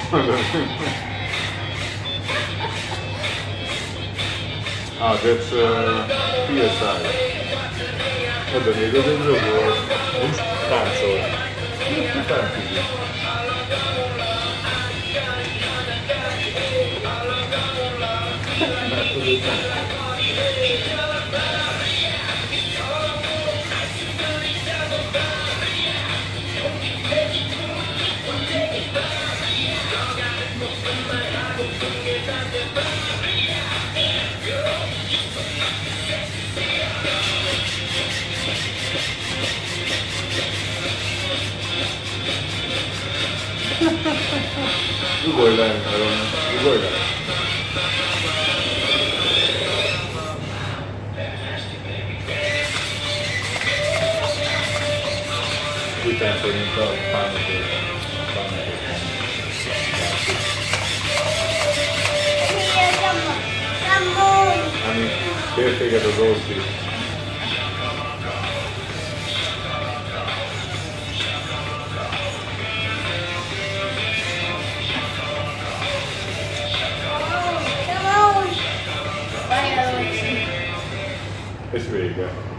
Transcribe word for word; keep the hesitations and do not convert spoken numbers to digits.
Ah, that's uh, P S I. Ebben még az egy zsogó, most táncol. Táncozik. Mert az egy táncol. Ugorj le, Aaron, ugorj le! Úgy táncol, mint a pálmatot. Ami fél téged az Orsi. És vége.